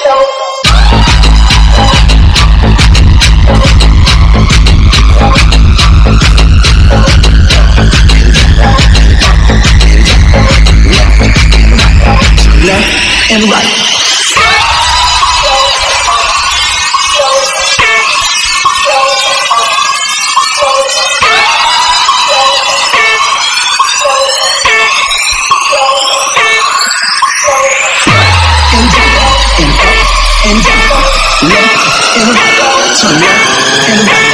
Left and right. And up and down, left and right, to left and right.